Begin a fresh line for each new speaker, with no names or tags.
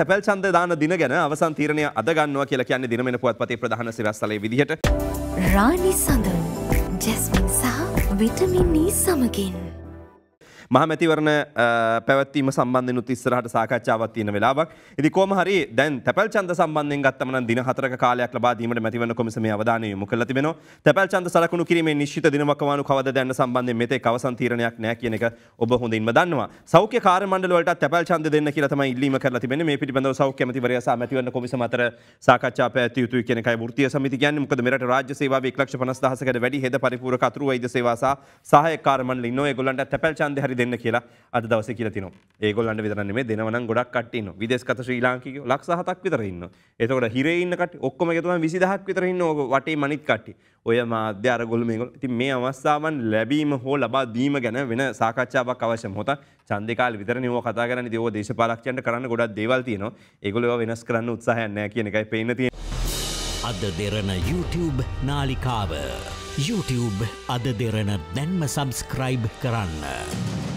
තැපැල් ඡන්ද දාන දින ගැන අවසන් තීරණය අද ගන්නවා කියලා කියන්නේ දිනමෙන පුවත්පතේ ප්‍රධාන සිරස්තලයේ විදිහට.
රාණි සඳන් ජැස්මින් සහ විටමින් E සමගින්
මහමැතිවරණ පැවැත්වීම සම්බන්ධයෙන් උත් ඉස්සරහට සාකච්ඡාවක් තියෙන වෙලාවක්. ඉතින් කොහොම හරි දැන් තැපැල් ඡන්ද සම්බන්ධයෙන් ගත්තම නම් දින 4ක කාලයක් ලබා දීමට මැතිවරණ කොමිසමේ අවධානය යොමු කරලා තිබෙනවා. තැපැල් ඡන්ද සලකුණු කිරීමේ නිශ්චිත දිනවකවානු කවදද යන සම්බන්ධයෙන් මෙතෙක් අවසන් තීරණයක් නැහැ කියන එක ඔබ හොඳින්ම දන්නවා. සෞඛ්‍ය කාර්ය මණ්ඩල වලට තැපැල් ඡන්ද දෙන්න කියලා තමයි ඉල්ලීම කරලා තිබෙන්නේ. මේ පිළිබඳව සෞඛ්‍ය ඇමතිවරයා සහ මැතිවරණ කොමිසම අතර සාකච්ඡා පැවැත්විය යුතුයි කියන එකයි වෘත්තීය සමිතිය කියන්නේ. මොකද මෙරට රාජ්‍ය සේවාවේ 1,50,000කට වැඩි හෙද පරිපූර්ණක අතුරු වෛද්‍ය සේවා සහ සහායක කාර්ය මණ්ඩල ඉන්නවා. ඒගොල්ලන්ට තැපැල් ඡන්දේ හරි දෙන්න කියලා අද දවසේ කියලා තිනවා. ඒගොල්ලන්ට විතර නෙමෙයි දෙනවා නම් ගොඩක් කට්ටිය ඉන්නවා. විදේශගත ශ්‍රී ලාංකිකයෝ 7,00,000ක් විතර ඉන්නවා. එතකොට හිරේ ඉන්න කට්ටිය ඔක්කොම එකතුවම 20000ක් විතර ඉන්නවා වටේ මනිත් කට්ටිය. ඔය මාධ්‍ය අරගොල්ලෝ මේගොල්ලෝ. ඉතින් මේ අවස්ථාවන් ලැබීම හෝ ලබා දීම ගැන වෙන සාකච්ඡාවක් අවශ්‍ය මොහොත ඡන්දේ කාලේ විතරනේ ඕවා කතා කරන්නේ. ඉතින් ඕවා දේශපාලකයන්ට කරන්න ගොඩක් දේවල් තියෙනවා. ඒගොල්ලෝ ඒවා වෙනස් කරන්න උත්සාහයක් නැහැ කියන එකයි පේන්න තියෙන්නේ.
අද දෙරණ YouTube නාලිකාව YouTube අද දෙරණ දැන්ම සබස්ක්‍රයිබ් කරන්න.